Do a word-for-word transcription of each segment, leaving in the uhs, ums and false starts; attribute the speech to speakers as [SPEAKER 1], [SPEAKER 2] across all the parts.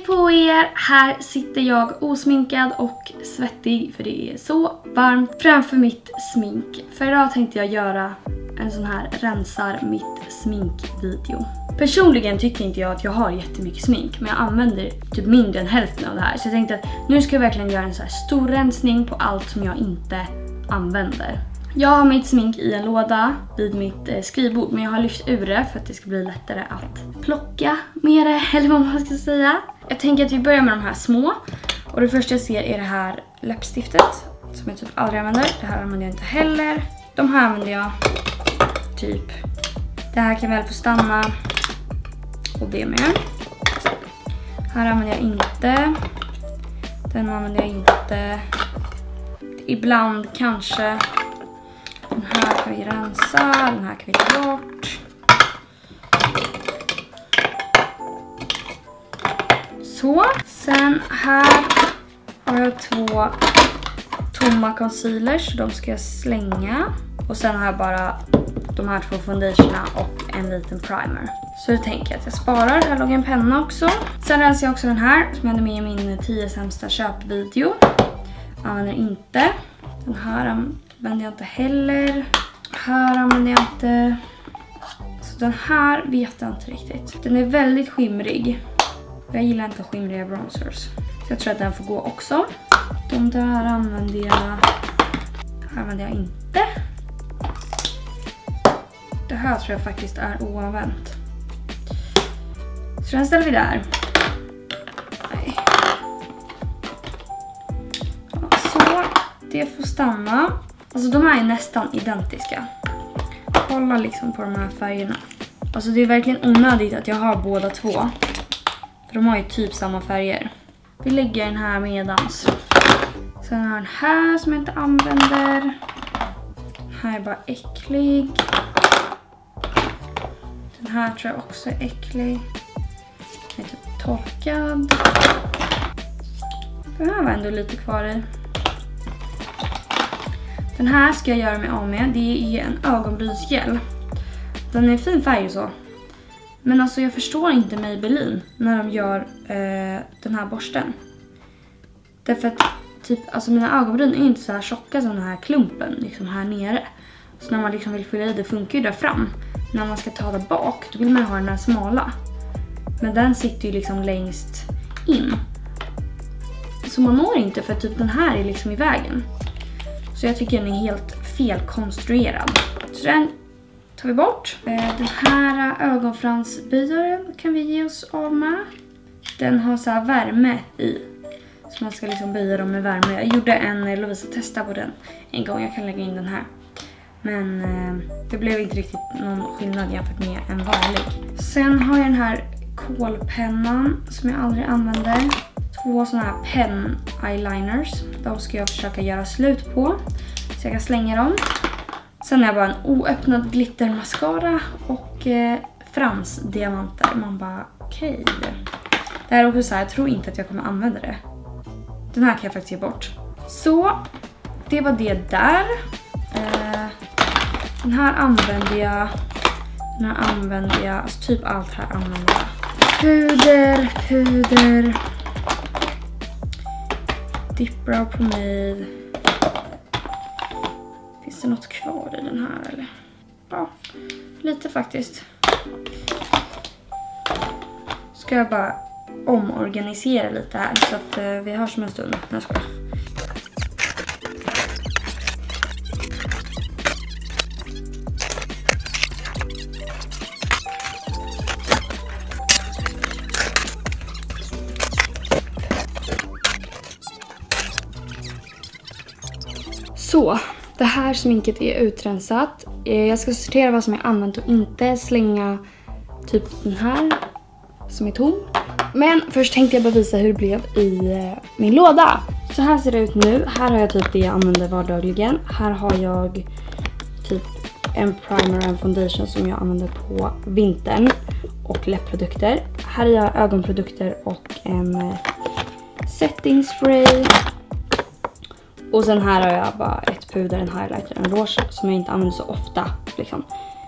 [SPEAKER 1] Hej på er! Här sitter jag osminkad och svettig för det är så varmt framför mitt smink. För idag tänkte jag göra en sån här rensar mitt smink-video. Personligen tycker inte jag att jag har jättemycket smink, men jag använder typ mindre än hälften av det här. Så jag tänkte att nu ska jag verkligen göra en så här stor rensning på allt som jag inte använder. Jag har mitt smink i en låda vid mitt skrivbord, men jag har lyft ur det för att det ska bli lättare att plocka med det, eller vad man ska säga. Jag tänker att vi börjar med de här små. Och det första jag ser är det här läppstiftet som jag typ aldrig använder. Det här använder jag inte heller. De här använder jag typ. Det här kan väl få stanna. Och det med. Här använder jag inte. Den använder jag inte. Ibland kanske. Den här kan vi rensa. Den här kan vi ta bort. Så. Sen här har jag två tomma concealers. De ska jag slänga. Och sen har jag bara de här två foundationerna och en liten primer. Så jag tänker att jag sparar. Här låg en penna också. Sen rensar jag också den här som jag hade med i min tio sämsta köpvideo. Använder inte. Den här använder jag inte heller. Här använder jag inte. Så den här vet jag inte riktigt. Den är väldigt skimrig. Jag gillar inte skimriga bronzers. Så jag tror att den får gå också. De där använder jag. Här använder jag inte. Det här tror jag faktiskt är oanvänt. Så den ställer vi där. Nej. Så det får stanna. Alltså de här är nästan identiska. Kolla liksom på de här färgerna. Alltså det är verkligen onödigt att jag har båda två. För de har ju typ samma färger. Vi lägger den här medans. Sen har den här som jag inte använder. Den här är bara äcklig. Den här tror jag också är äcklig. Den är typ torkad. Den här var ändå lite kvar i. Den här ska jag göra mig av med. Det är en ögonbrynsgel. Den är fin färg och så. Men alltså jag förstår inte Maybelline när de gör eh, den här borsten. Därför att typ, alltså mina ögonbryn är inte så här tjocka som den här klumpen liksom här nere. Så när man liksom vill fylla i det funkar ju där fram. När man ska ta det bak då vill man ha den här smala. Men den sitter ju liksom längst in. Så man når inte för typ den här är liksom i vägen. Så jag tycker den är helt felkonstruerad. Så den tar vi bort. Den här ögonfransbyaren kan vi ge oss av med. Den har så här värme i. Så man ska liksom böja dem med värme. Jag gjorde en Lovisa testa på den en gång. Jag kan lägga in den här. Men det blev inte riktigt någon skillnad jämfört med en vanlig. Sen har jag den här kolpennan som jag aldrig använder. Två sådana här pen eyeliners. De ska jag försöka göra slut på. Så jag kan slänga dem. Sen har jag bara en oöppnad glittermascara och eh, fransdiamanter. Man bara, okej. Okay. Det här är också så här, jag tror inte att jag kommer använda det. Den här kan jag faktiskt ge bort. Så, det var det där. Eh, den här använder jag. Den här använder jag. Alltså typ allt här använder jag. Puder, puder. Dip brow pomade. Finns det något kvar i den här eller? Ja, lite faktiskt. Ska jag bara omorganisera lite här så att eh, vi hörs om en stund. Jag ska. Så, det här sminket är utrensat. Jag ska sortera vad som är använt och inte. Slänga typ den här som är tom. Men först tänkte jag bara visa hur det blev i min låda. Så här ser det ut nu. Här har jag typ det jag använder vardagligen. Här har jag typ en primer och en foundation som jag använder på vintern. Och läppprodukter. Här har jag ögonprodukter och en setting spray. Och sen här har jag bara ett puder, en highlighter, en rouge som jag inte använder så ofta. Liksom.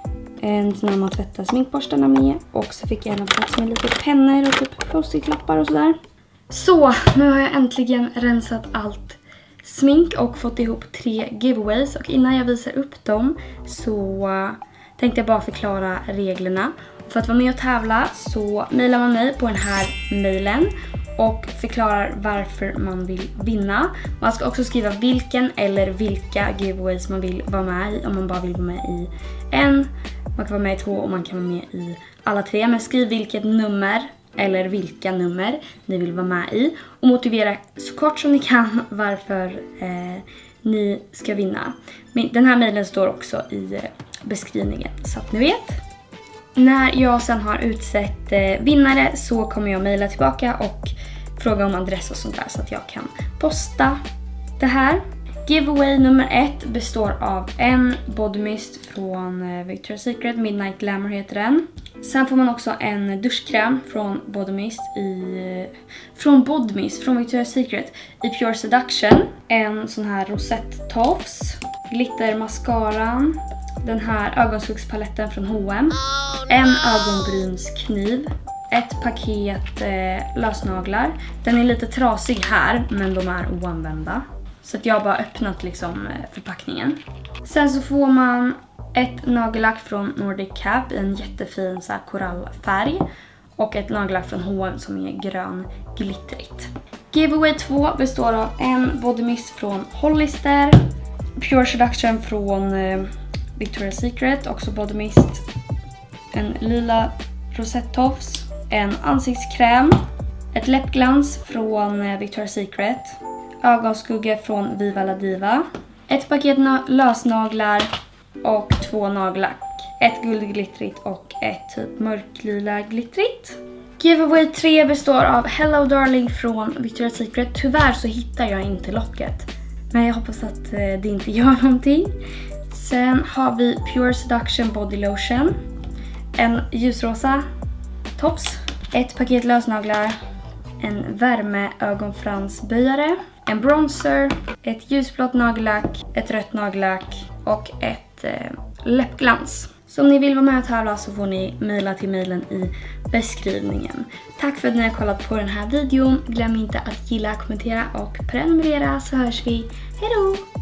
[SPEAKER 1] en sån här man tvättar sminkborstarna med. Och så fick jag även plats med lite pennor och typ post-it-lappar och sådär. Så, nu har jag äntligen rensat allt smink och fått ihop tre giveaways. Och innan jag visar upp dem så tänkte jag bara förklara reglerna. För att vara med och tävla så mejlar man mig på den här mejlen och förklarar varför man vill vinna. Man ska också skriva vilken eller vilka giveaways man vill vara med i. Om man bara vill vara med i en, man kan vara med i två och man kan vara med i alla tre. Men skriv vilket nummer eller vilka nummer ni vill vara med i. Och motivera så kort som ni kan varför eh, ni ska vinna. Men den här mejlen står också i beskrivningen så att ni vet. När jag sen har utsett eh, vinnare så kommer jag mejla tillbaka och fråga om adress och sånt där så att jag kan posta det här. Giveaway nummer ett består av en body mist från eh, Victoria's Secret, Midnight Glamour heter den. Sen får man också en duschkräm från Body Mist i eh, från Body Mist från Victoria's Secret i Pure Seduction. En sån här rosett-tofs, glitter mascaran, den här ögonskuggspaletten från H och M, en ögonbrynskniv, ett paket eh, lösnaglar. Den är lite trasig här men de är oanvända. Så att jag har bara öppnat liksom förpackningen. Sen så får man ett nagellack från Nordic Cap i en jättefin så här korallfärg. Och ett nagellack från H och M som är grön glittrigt. Giveaway två består av en body mist från Hollister, Pure Seduction från eh, Victoria's Secret, också body mist, en lila rosettofs, en ansiktskräm, ett läppglans från eh, Victoria's Secret, ögonskugga från Viva La Diva, ett paket lösnaglar och två nagellack. Ett guldglittrigt och ett typ mörklila glittrigt. Giveaway tre består av Hello Darling från Victoria's Secret. Tyvärr så hittar jag inte locket, men jag hoppas att det inte gör någonting. Sen har vi Pure Seduction Body Lotion, en ljusrosa tops, ett paket lösnaglar, en värmeögonfransböjare, en bronzer, ett ljusblått nagellack, ett rött nagellack och ett eh, läppglans. Så om ni vill vara med och tävla så får ni mejla till mejlen i beskrivningen. Tack för att ni har kollat på den här videon. Glöm inte att gilla, kommentera och prenumerera så hörs vi. Hej då!